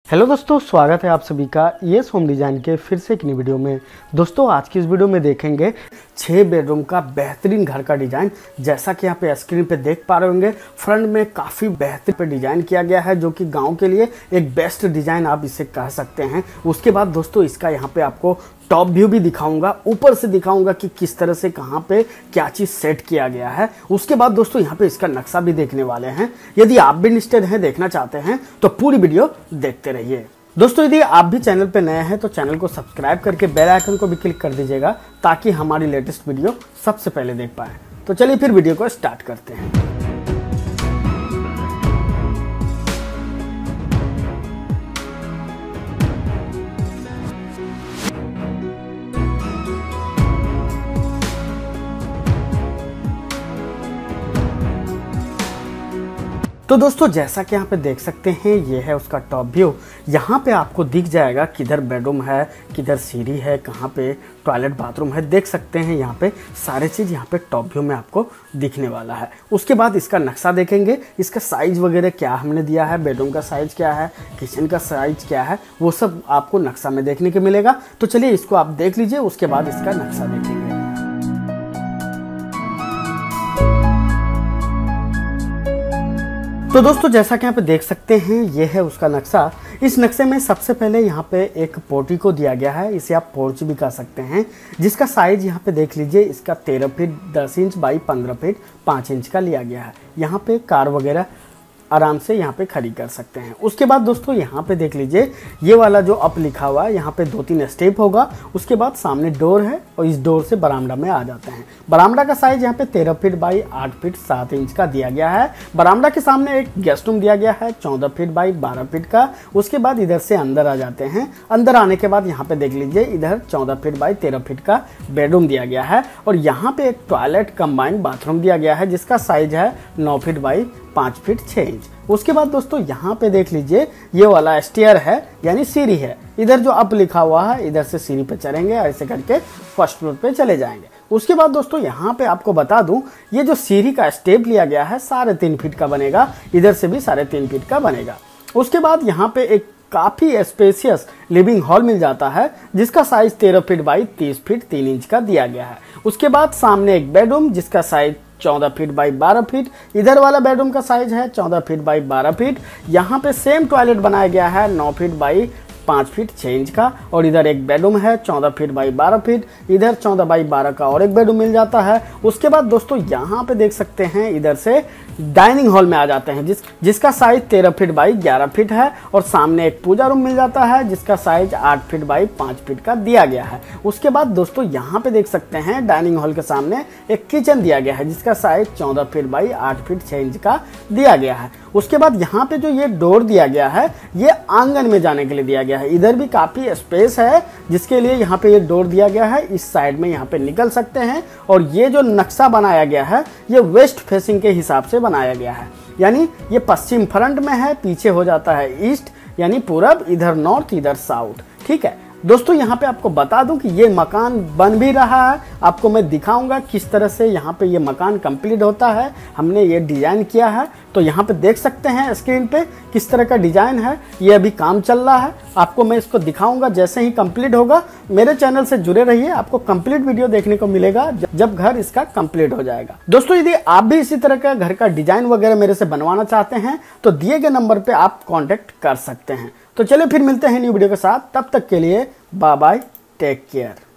Hello दोस्तों, स्वागत है आप सभी का येस होम डिज़ाइन के फिर से एक नई वीडियो में। दोस्तों आज की इस वीडियो में देखेंगे 6 बेडरूम का बेहतरीन घर का डिज़ाइन। जैसा कि यहाँ पे स्क्रीन पे देख पा रहे होंगे, फ्रंट में काफ़ी बेहतरीन पे डिज़ाइन किया गया है, जो कि गांव के लिए एक बेस्ट डिज़ाइन आप इसे कह सकते हैं। उसके बाद दोस्तों इसका यहाँ पे आपको टॉप व्यू भी दिखाऊंगा, ऊपर से दिखाऊंगा कि किस तरह से कहाँ पे क्या चीज़ सेट किया गया है। उसके बाद दोस्तों यहाँ पे इसका नक्शा भी देखने वाले हैं। यदि आप भी इंटरेस्टेड हैं, देखना चाहते हैं तो पूरी वीडियो देखते रहिए। दोस्तों यदि आप भी चैनल पे नए हैं तो चैनल को सब्सक्राइब करके बेल आइकन को भी क्लिक कर दीजिएगा, ताकि हमारी लेटेस्ट वीडियो सबसे पहले देख पाएं। तो चलिए फिर वीडियो को स्टार्ट करते हैं। तो दोस्तों जैसा कि यहाँ पे देख सकते हैं, ये है उसका टॉप व्यू। यहाँ पे आपको दिख जाएगा किधर बेडरूम है, किधर सीढ़ी है, कहाँ पे टॉयलेट बाथरूम है। देख सकते हैं यहाँ पे सारे चीज़ यहाँ पे टॉप व्यू में आपको दिखने वाला है। उसके बाद इसका नक्शा देखेंगे, इसका साइज़ वगैरह क्या हमने दिया है, बेडरूम का साइज़ क्या है, किचन का साइज़ क्या है, वो सब आपको नक्शा में देखने को मिलेगा। तो चलिए इसको आप देख लीजिए, उसके बाद इसका नक्शा देखेंगे। तो दोस्तों जैसा कि यहाँ पे देख सकते हैं, ये है उसका नक्शा। इस नक्शे में सबसे पहले यहाँ पे एक पोर्टी को दिया गया है, इसे आप पोर्च भी कह सकते हैं, जिसका साइज यहाँ पे देख लीजिए, इसका 13 feet 10 inch by 15 feet 5 inch का लिया गया है। यहाँ पे कार वगैरह आराम से यहाँ पे खड़ी कर सकते हैं। उसके बाद दोस्तों यहाँ पे देख लीजिए, ये वाला जो अप लिखा हुआ है, यहाँ पे 2-3 स्टेप होगा। उसके बाद सामने डोर है और इस डोर से बरामदा में आ जाते हैं। बरामदा का साइज यहाँ पे 13 फीट बाई 8 फीट 7 इंच का दिया गया है। बरामदा के सामने एक गेस्ट रूम दिया गया है 14 फीट बाई 12 फीट का। उसके बाद इधर से अंदर आ जाते हैं। अंदर आने के बाद यहाँ पे देख लीजिए, इधर 14 फीट बाई 13 फीट का बेडरूम दिया गया है और यहाँ पे एक टॉयलेट कंबाइंड बाथरूम दिया गया है, जिसका साइज है 9 फीट बाई 5 फीट 6 इंच। उसके बाद दोस्तों यहाँ पे देख लीजिए, ये वाला स्टेयर है यानी सीढ़ी है। इधर जो अप लिखा हुआ है, इधर से सीढ़ी पे चढ़ेंगे, ऐसे करके फर्स्ट फ्लोर पे चले जाएंगे। उसके बाद दोस्तों यहाँ पे आपको बता दूं, ये जो सीढ़ी का स्टेप लिया गया है 3.5 फीट का बनेगा, इधर से भी 3.5 फीट का बनेगा। उसके बाद यहाँ पे एक काफी स्पेशियस लिविंग हॉल मिल जाता है, जिसका size 13 feet by 30 feet 3 inch का दिया गया है। उसके बाद सामने एक बेडरूम, जिसका साइज 14 फीट बाई 12 फीट। इधर वाला बेडरूम का साइज है 14 फीट बाई 12 फीट। यहाँ पे सेम टॉयलेट बनाया गया है 9 फीट बाई 5 फीट 6 इंच का। और इधर एक बेडरूम है 14 फीट बाई 12 फीट। इधर 14 बाई 12 का और एक बेडरूम मिल जाता है। उसके बाद दोस्तों यहाँ पे देख सकते हैं, इधर से डाइनिंग हॉल में आ जाते हैं, जिसका साइज 13 फीट बाई 11 फीट है। और सामने एक पूजा रूम मिल जाता है, जिसका साइज 8 फीट बाई 5 फीट का दिया गया है। उसके बाद दोस्तों यहाँ पे देख सकते हैं, डाइनिंग हॉल के सामने एक किचन दिया गया है, जिसका size 14 feet by 8 feet 6 inch का दिया गया है। उसके बाद यहाँ पे जो ये डोर दिया गया है, ये आंगन में जाने के लिए दिया गया है। इधर भी काफी स्पेस है, जिसके लिए यहाँ पे ये डोर दिया गया है। इस साइड में यहाँ पे निकल सकते हैं। और ये जो नक्शा बनाया गया है, ये वेस्ट फेसिंग के हिसाब से बनाया गया है, यानी ये पश्चिम फ्रंट में है, पीछे हो जाता है ईस्ट यानी पूरब, इधर नॉर्थ, इधर साउथ। ठीक है दोस्तों, यहाँ पे आपको बता दूं कि ये मकान बन भी रहा है। आपको मैं दिखाऊंगा किस तरह से यहाँ पे ये मकान कंप्लीट होता है। हमने ये डिजाइन किया है, तो यहाँ पे देख सकते हैं स्क्रीन पे किस तरह का डिजाइन है। ये अभी काम चल रहा है, आपको मैं इसको दिखाऊंगा जैसे ही कंप्लीट होगा। मेरे चैनल से जुड़े रहिए, आपको कंप्लीट वीडियो देखने को मिलेगा जब घर इसका कंप्लीट हो जाएगा। दोस्तों यदि आप भी इसी तरह का घर का डिजाइन वगैरह मेरे से बनवाना चाहते हैं, तो दिए गए नंबर पे आप कॉन्टेक्ट कर सकते हैं। तो चलिए फिर मिलते हैं न्यू वीडियो के साथ, तब तक के लिए बाय बाय, टेक केयर।